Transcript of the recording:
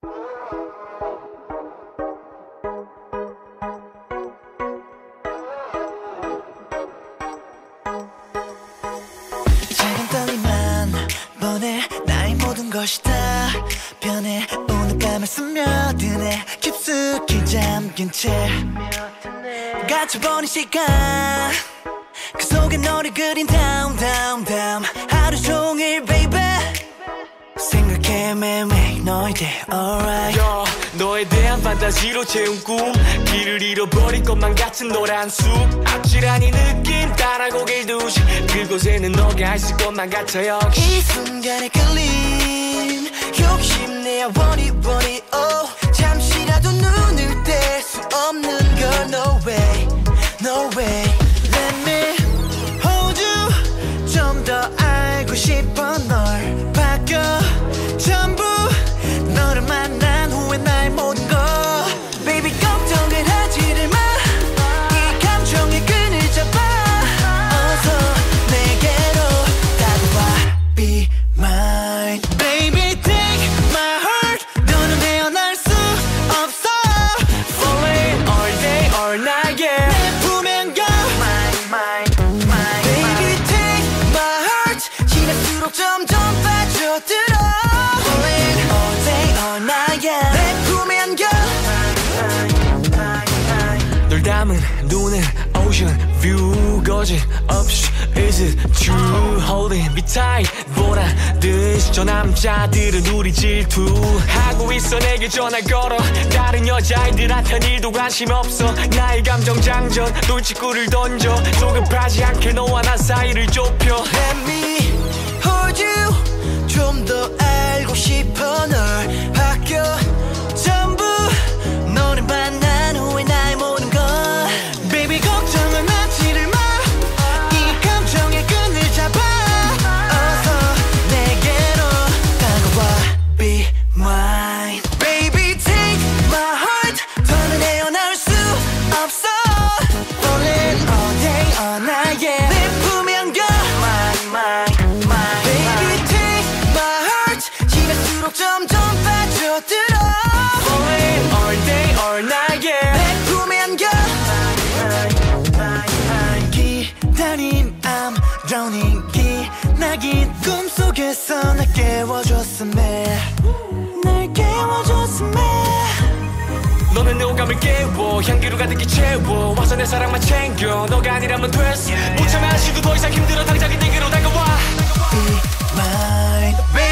작은 떨림만 보내 나의 모든 것이 다 변해 오늘 밤을 스며드네 깊숙이 잠긴 채 갇혀버린 시간 그 속에 너를 그린 down down down 하루 종일 baby 생각해 매일매일 너에 대해 alright 너에 대한 판타지로 채운 꿈 길을 잃어버릴 것만 같은 노란 숲 아찔한 이 느낌 따라 고개를 두시 그곳에는 너가 있을 것만 같아 여기 이 순간의 끌림 욕심내야 want it oh 잠시라도 눈을 뗄 수 없는 걸 no way no way let me hold you 좀 더 알고 싶어 널 바꿔 전부 너를 만난 후에 나의 모든 거 Baby 걱정을 하지를 마 이 감정의 끈을 잡아 어서 내게로 다가와 Be mine Baby take my heart 너는 헤어날 수 없어 Falling all day all night yeah 내 품엔 가 Mine Baby take my heart 지날수록 점점 빠져들어 Falling all day all night yeah 내 품엔 가 널 담은 눈은 ocean view 거짓없이 is it true holding me tight 보란 듯이 저 남자들은 우리 질투하고 있어 내게 전화 걸어 다른 여자애들한텐 일도 관심 없어 나의 감정 장전 돌직구를 던져 조급하지 않게 너와 나 사이를 좁혀 Let me hold you 좀 더 알고 싶어 널 바뀌어 전부 너를 만난 후에 나의 모든 건 Baby 걱정은 하지를 마 이 감정의 끈을 잡아 어서 내게로 다가와 Be mine Baby take my heart 더는 헤어나올 수 없어 Falling all day all night yeah 내 품에 안겨 Mine Baby take my heart 지날수록 점점 빠져들어 Falling all day all night yeah 내 품에 안겨 기다림 I'm drowning 기나긴 꿈속에서 날 깨워줬음에 날 깨워줬음에 너는 내 오감을 깨워 향기로 가득히 채워 와서 내 사랑만 챙겨 너가 아니라면 됐어 무참한 시도 더 이상 힘들어 당장에 내게로 다가와 Be mine